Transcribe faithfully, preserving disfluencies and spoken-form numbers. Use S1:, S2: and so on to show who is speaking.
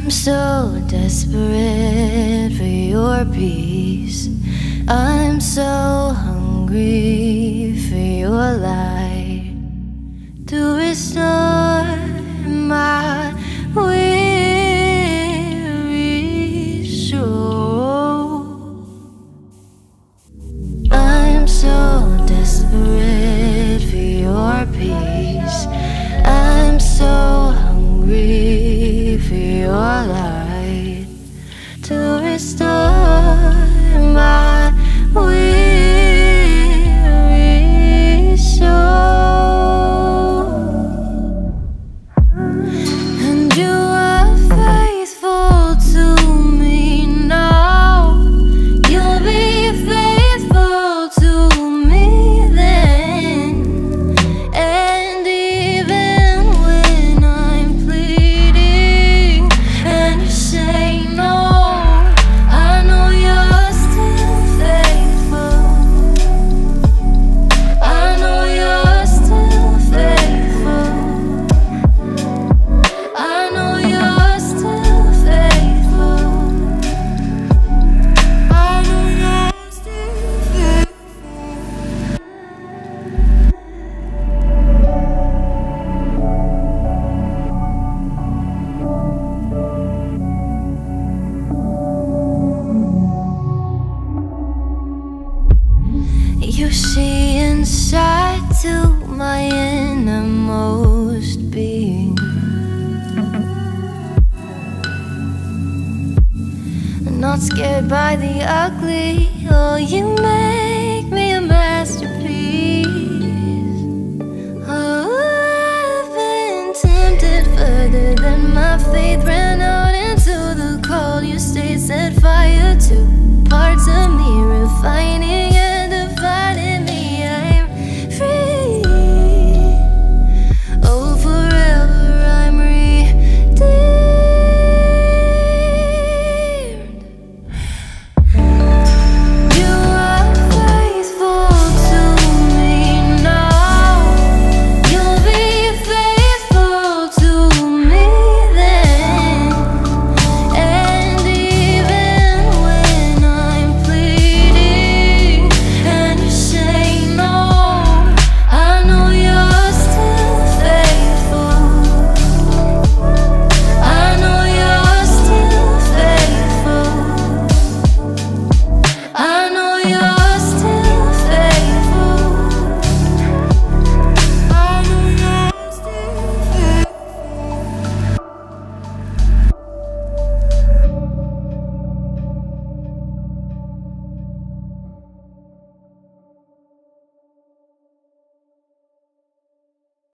S1: so desperate for your peace. I'm so hungry for your light to restore my weary soul. I'm so desperate for your peace. I'm so hungry for your light to restore my weary soul. And you are faithful to me now. You'll be faithful to me then. And even when I'm pleading and you say no, I know you're still faithful. I know you're still faithful. I know you're still faithful. I know you're still faithful. You see inside to my innermost being. I'm not scared by the ugly. Oh, you make me a masterpiece. Oh, I've been tempted further than my faith ran out into the cold. You stayed, set fire to parts of me, refining it.